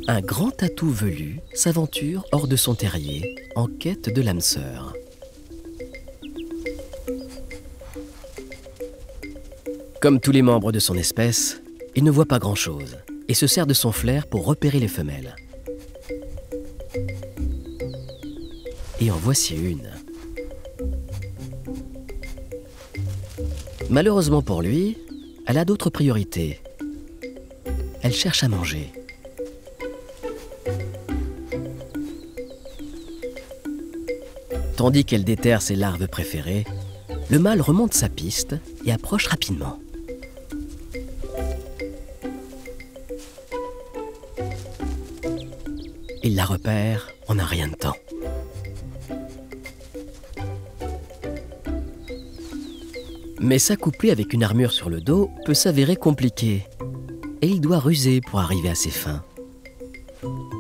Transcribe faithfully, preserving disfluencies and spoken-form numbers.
Un grand tatou velu s'aventure hors de son terrier en quête de l'âme sœur. Comme tous les membres de son espèce, il ne voit pas grand-chose et se sert de son flair pour repérer les femelles. Et en voici une. Malheureusement pour lui, elle a d'autres priorités. Elle cherche à manger. Tandis qu'elle déterre ses larves préférées, le mâle remonte sa piste et approche rapidement. Il la repère en un rien de temps. Mais s'accoupler avec une armure sur le dos peut s'avérer compliqué, et il doit ruser pour arriver à ses fins.